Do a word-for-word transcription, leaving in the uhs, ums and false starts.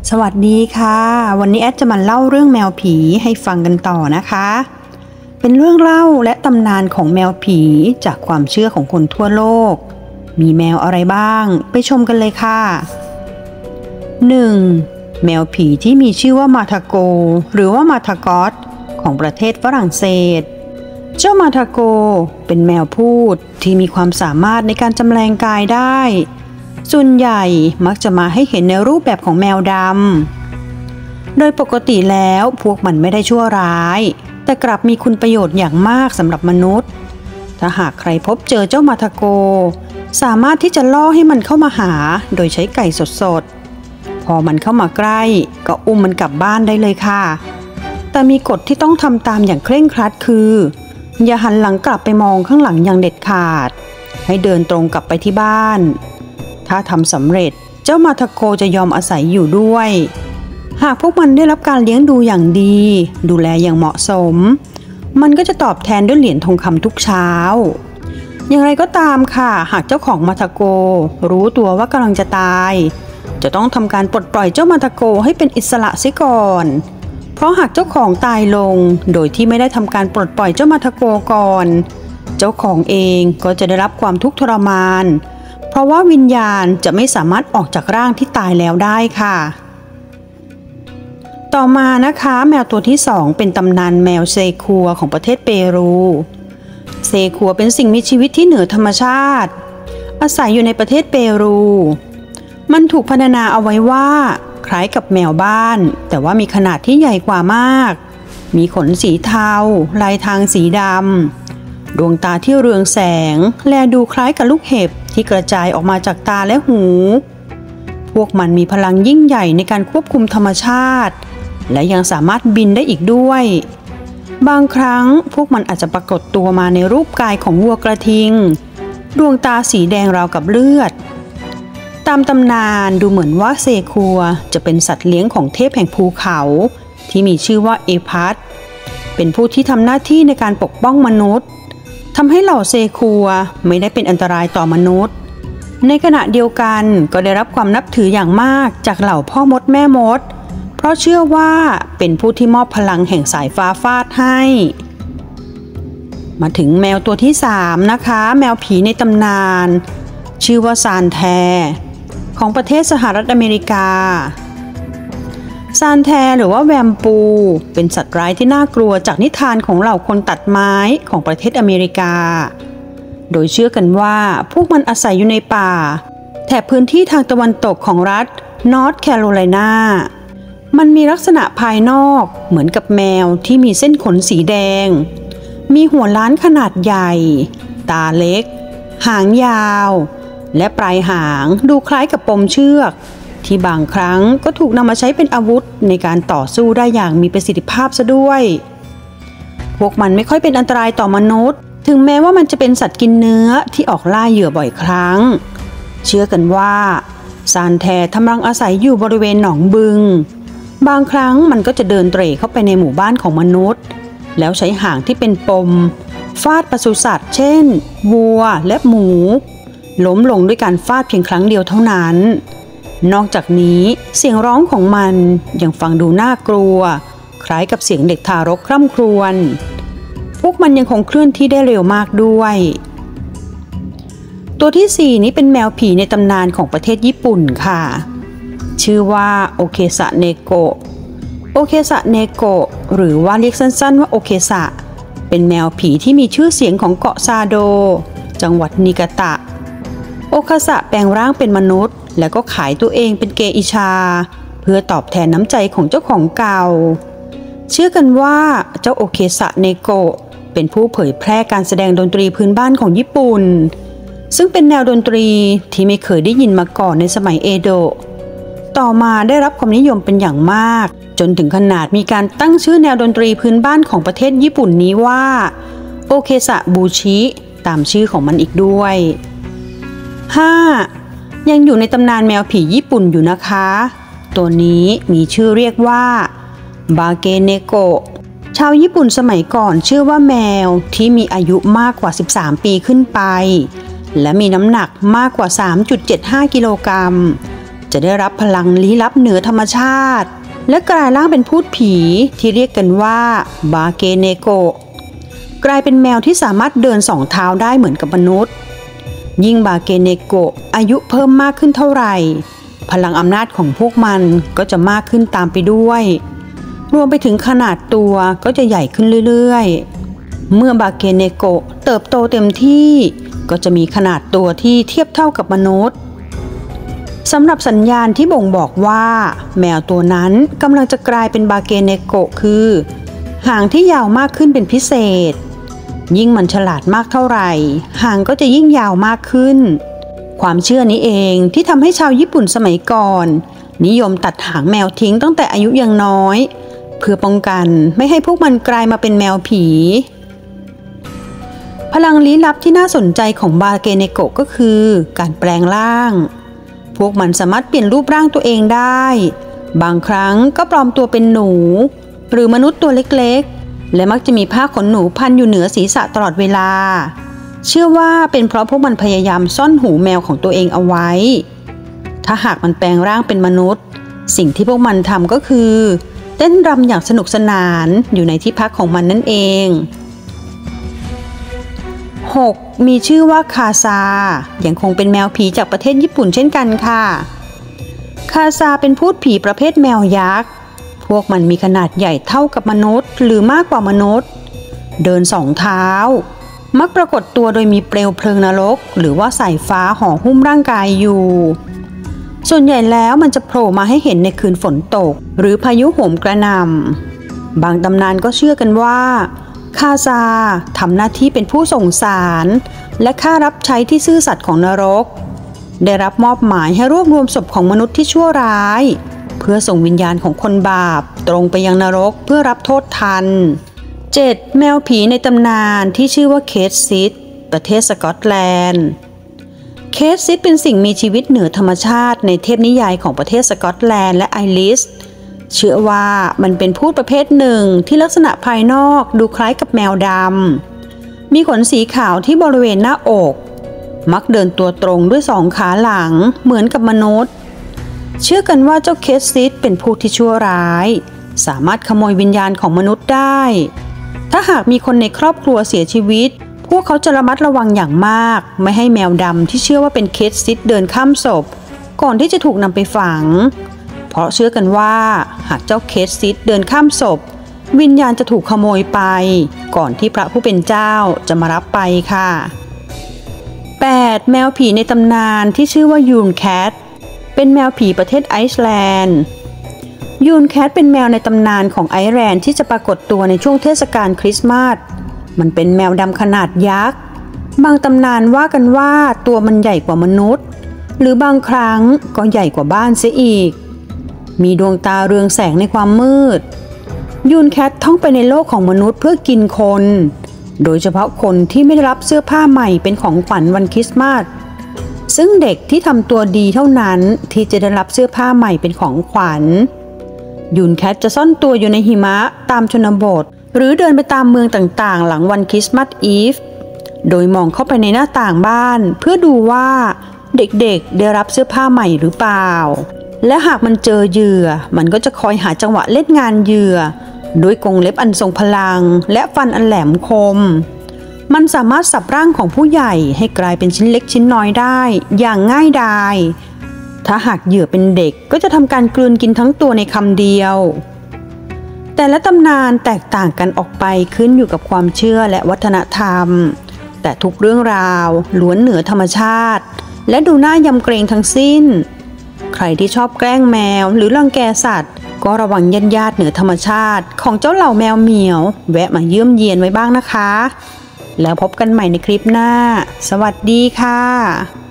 สวัสดีค่ะวันนี้แอดจะมาเล่าเรื่องแมวผีให้ฟังกันต่อนะคะเป็นเรื่องเล่าและตำนานของแมวผีจากความเชื่อของคนทั่วโลกมีแมวอะไรบ้างไปชมกันเลยค่ะ หนึ่ง. แมวผีที่มีชื่อว่ามาทาโกหรือว่ามาทากอสของประเทศฝรั่งเศสเจ้ามาทาโกเป็นแมวพูดที่มีความสามารถในการจำแรงกายได้ส่วนใหญ่มักจะมาให้เห็นในรูปแบบของแมวดำโดยปกติแล้วพวกมันไม่ได้ชั่วร้ายแต่กลับมีคุณประโยชน์อย่างมากสำหรับมนุษย์ถ้าหากใครพบเจอเจ้ามาทาโกสามารถที่จะล่อให้มันเข้ามาหาโดยใช้ไก่สดๆพอมันเข้ามาใกล้ก็อุ้มมันกลับบ้านได้เลยค่ะแต่มีกฎที่ต้องทำตามอย่างเคร่งครัดคืออย่าหันหลังกลับไปมองข้างหลังอย่างเด็ดขาดให้เดินตรงกลับไปที่บ้านถ้าทำสำเร็จเจ้ามาทาโกจะยอมอาศัยอยู่ด้วยหากพวกมันได้รับการเลี้ยงดูอย่างดีดูแลอย่างเหมาะสมมันก็จะตอบแทนด้วยเหรียญทองคำทุกเช้าอย่างไรก็ตามค่ะหากเจ้าของมาทาโกรู้ตัวว่ากำลังจะตายจะต้องทำการปลดปล่อยเจ้ามาทาโกให้เป็นอิสระเสียก่อนเพราะหากเจ้าของตายลงโดยที่ไม่ได้ทำการปลดปล่อยเจ้ามาทาโกก่อนเจ้าของเองก็จะได้รับความทุกข์ทรมานเพราะว่าวิญญาณจะไม่สามารถออกจากร่างที่ตายแล้วได้ค่ะต่อมานะคะแมวตัวที่สองเป็นตำนานแมวเซคัวของประเทศเปรูเซคัวเป็นสิ่งมีชีวิตที่เหนือธรรมชาติอาศัยอยู่ในประเทศเปรูมันถูกพรรณนาเอาไว้ว่าคล้ายกับแมวบ้านแต่ว่ามีขนาดที่ใหญ่กว่ามากมีขนสีเทาลายทางสีดำดวงตาที่เรืองแสงแลดูคล้ายกับลูกเห็บที่กระจายออกมาจากตาและหูพวกมันมีพลังยิ่งใหญ่ในการควบคุมธรรมชาติและยังสามารถบินได้อีกด้วยบางครั้งพวกมันอาจจะปรากฏตัวมาในรูปกายของวัวกระทิงดวงตาสีแดงราวกับเลือดตามตำนานดูเหมือนว่าเซคัวจะเป็นสัตว์เลี้ยงของเทพแห่งภูเขาที่มีชื่อว่าเอพัสเป็นผู้ที่ทำหน้าที่ในการปกป้องมนุษย์ทำให้เหล่าเซคัวไม่ได้เป็นอันตรายต่อมนุษย์ในขณะเดียวกันก็ได้รับความนับถืออย่างมากจากเหล่าพ่อมดแม่มดเพราะเชื่อว่าเป็นผู้ที่มอบพลังแห่งสายฟ้าฟาดให้มาถึงแมวตัวที่สามนะคะแมวผีในตำนานชื่อว่าซานแทของประเทศสหรัฐอเมริกาซานแทหรือว่าแวมปูเป็นสัตว์ร้ายที่น่ากลัวจากนิทานของเหล่าคนตัดไม้ของประเทศอเมริกาโดยเชื่อกันว่าพวกมันอาศัยอยู่ในป่าแถบพื้นที่ทางตะวันตกของรัฐนอร์ทแคโรไลนามันมีลักษณะภายนอกเหมือนกับแมวที่มีเส้นขนสีแดงมีหัวล้านขนาดใหญ่ตาเล็กหางยาวและปลายหางดูคล้ายกับปมเชือกที่บางครั้งก็ถูกนำมาใช้เป็นอาวุธในการต่อสู้ได้อย่างมีประสิทธิภาพซะด้วยพวกมันไม่ค่อยเป็นอันตรายต่อมนุษย์ถึงแม้ว่ามันจะเป็นสัตว์กินเนื้อที่ออกล่าเหยื่อบ่อยครั้งเชื่อกันว่าซานแททำรังอาศัยอยู่บริเวณหนองบึงบางครั้งมันก็จะเดินเตร่เข้าไปในหมู่บ้านของมนุษย์แล้วใช้หางที่เป็นปมฟาดปศุสัตว์เช่นวัวและหมูล้มลงด้วยการฟาดเพียงครั้งเดียวเท่านั้นนอกจากนี้เสียงร้องของมันยังฟังดูน่ากลัวคล้ายกับเสียงเด็กทารกคร่ำครวญพวกมันยังคงเคลื่อนที่ได้เร็วมากด้วยตัวที่สี่นี้เป็นแมวผีในตำนานของประเทศญี่ปุ่นค่ะชื่อว่าโอเคซะเนโกะโอเคซะเนโกะหรือว่าเรียกสั้นๆว่าโอเคซะเป็นแมวผีที่มีชื่อเสียงของเกาะซาโดจังหวัดนิกาตะโอคาซะแปลงร่างเป็นมนุษย์แล้วก็ขายตัวเองเป็นเกอิชาเพื่อตอบแทนน้ำใจของเจ้าของเก่าเชื่อกันว่าเจ้าโอเคซะเนโกะเป็นผู้เผยแพร่การแสดงดนตรีพื้นบ้านของญี่ปุ่นซึ่งเป็นแนวดนตรีที่ไม่เคยได้ยินมาก่อนในสมัยเอโดะต่อมาได้รับความนิยมเป็นอย่างมากจนถึงขนาดมีการตั้งชื่อแนวดนตรีพื้นบ้านของประเทศญี่ปุ่นนี้ว่าโอเคซะบูชิตามชื่อของมันอีกด้วยห้ายังอยู่ในตำนานแมวผีญี่ปุ่นอยู่นะคะตัวนี้มีชื่อเรียกว่าบาเกเนโกะชาวญี่ปุ่นสมัยก่อนเชื่อว่าแมวที่มีอายุมากกว่าสิบสามปีขึ้นไปและมีน้ำหนักมากกว่า สามจุดเจ็ดห้า กิโลกรัมจะได้รับพลังลี้ลับเหนือธรรมชาติและกลายร่างเป็นพูดผีที่เรียกกันว่าบาเกเนโกะกลายเป็นแมวที่สามารถเดินสองเท้าได้เหมือนกับมนุษย์ยิ่งบาเกเนโกะอายุเพิ่มมากขึ้นเท่าไหร่พลังอำนาจของพวกมันก็จะมากขึ้นตามไปด้วยรวมไปถึงขนาดตัวก็จะใหญ่ขึ้นเรื่อยๆเมื่อบาเกเนโกะเติบโตเต็มที่ก็จะมีขนาดตัวที่เทียบเท่ากับมนุษย์สำหรับสัญญาณที่บ่งบอกว่าแมวตัวนั้นกำลังจะกลายเป็นบาเกเนโกะคือหางที่ยาวมากขึ้นเป็นพิเศษยิ่งมันฉลาดมากเท่าไหร่หางก็จะยิ่งยาวมากขึ้นความเชื่อนี้เองที่ทำให้ชาวญี่ปุ่นสมัยก่อนนิยมตัดหางแมวทิ้งตั้งแต่อายุยังน้อยเพื่อป้องกันไม่ให้พวกมันกลายมาเป็นแมวผีพลังลี้ลับที่น่าสนใจของบาเกเนโกะก็คือการแปลงร่างพวกมันสามารถเปลี่ยนรูปร่างตัวเองได้บางครั้งก็ปลอมตัวเป็นหนูหรือมนุษย์ตัวเล็กๆและมักจะมีผ้าขนหนูพันอยู่เหนือศีรษะตลอดเวลาเชื่อว่าเป็นเพราะพวกมันพยายามซ่อนหูแมวของตัวเองเอาไว้ถ้าหากมันแปลงร่างเป็นมนุษย์สิ่งที่พวกมันทำก็คือเต้นรำอย่างสนุกสนานอยู่ในที่พักของมันนั่นเองหกมีชื่อว่าคาซายังคงเป็นแมวผีจากประเทศญี่ปุ่นเช่นกันค่ะคาซาเป็นพูดผีประเภทแมวยักษ์พวกมันมีขนาดใหญ่เท่ากับมนุษย์หรือมากกว่ามนุษย์เดินสองเท้ามักปรากฏตัวโดยมีเปลวเพลิงนรกหรือว่าสายฟ้าห่อหุ้มร่างกายอยู่ส่วนใหญ่แล้วมันจะโผล่มาให้เห็นในคืนฝนตกหรือพายุโหมกระหน่ำบางตำนานก็เชื่อกันว่าคาซาทำหน้าที่เป็นผู้ส่งสารและข้ารับใช้ที่ซื่อสัตย์ของนรกได้รับมอบหมายให้รวบรวมศพของมนุษย์ที่ชั่วร้ายเพื่อส่งวิญญาณของคนบาปตรงไปยังนรกเพื่อรับโทษทัน เจ็ด. แมวผีในตำนานที่ชื่อว่าเคทซิดประเทศสกอตแลนด์เคทซิดเป็นสิ่งมีชีวิตเหนือธรรมชาติในเทพนิยายของประเทศสกอตแลนด์และไอริสเชื่อว่ามันเป็นพูดประเภทหนึ่งที่ลักษณะภายนอกดูคล้ายกับแมวดำมีขนสีขาวที่บริเวณหน้าอกมักเดินตัวตรงด้วยสองขาหลังเหมือนกับมนุษย์เชื่อกันว่าเจ้าเคทซิดเป็นผู้ที่ชั่วร้ายสามารถขโมยวิญญาณของมนุษย์ได้ถ้าหากมีคนในครอบครัวเสียชีวิตพวกเขาจะระมัดระวังอย่างมากไม่ให้แมวดำที่เชื่อว่าเป็นเคทซิดเดินข้ามศพก่อนที่จะถูกนำไปฝังเพราะเชื่อกันว่าหากเจ้าเคทซิดเดินข้ามศพวิญญาณจะถูกขโมยไปก่อนที่พระผู้เป็นเจ้าจะมารับไปค่ะ แปด. แมวผีในตำนานที่ชื่อว่ายูนแคทเป็นแมวผีประเทศไอซ์แลนด์ยูนแคทเป็นแมวในตำนานของไอร์แลนด์ที่จะปรากฏตัวในช่วงเทศกาลคริสต์มาสมันเป็นแมวดำขนาดยักษ์บางตำนานว่ากันว่าตัวมันใหญ่กว่ามนุษย์หรือบางครั้งก็ใหญ่กว่าบ้านเสียอีกมีดวงตาเรืองแสงในความมืดยูนแคทท่องไปในโลกของมนุษย์เพื่อกินคนโดยเฉพาะคนที่ไม่ได้รับเสื้อผ้าใหม่เป็นของขวัญวันคริสต์มาสซึ่งเด็กที่ทำตัวดีเท่านั้นที่จะได้รับเสื้อผ้าใหม่เป็นของขวัญยูนแคทจะซ่อนตัวอยู่ในหิมะตามชนบทหรือเดินไปตามเมืองต่างๆหลังวันคริสต์มาสอีฟโดยมองเข้าไปในหน้าต่างบ้านเพื่อดูว่าเด็กๆได้รับเสื้อผ้าใหม่หรือเปล่าและหากมันเจอเหยื่อมันก็จะคอยหาจังหวะเล่นงานเหยื่อด้วยกรงเล็บอันทรงพลังและฟันอันแหลมคมมันสามารถสับร่างของผู้ใหญ่ให้กลายเป็นชิ้นเล็กชิ้นน้อยได้อย่างง่ายดายถ้าหากเหยื่อเป็นเด็กก็จะทำการกลืนกินทั้งตัวในคำเดียวแต่ละตำนานแตกต่างกันออกไปขึ้นอยู่กับความเชื่อและวัฒนธรรมแต่ทุกเรื่องราวล้วนเหนือธรรมชาติและดูน่ายำเกรงทั้งสิ้นใครที่ชอบแกล้งแมวหรือรังแกสัตว์ก็ระวังญาติญาติเหนือธรรมชาติของเจ้าเหล่าแมวเหมียวแวะมาเยี่ยมเยียนไว้บ้างนะคะแล้วพบกันใหม่ในคลิปหน้าสวัสดีค่ะ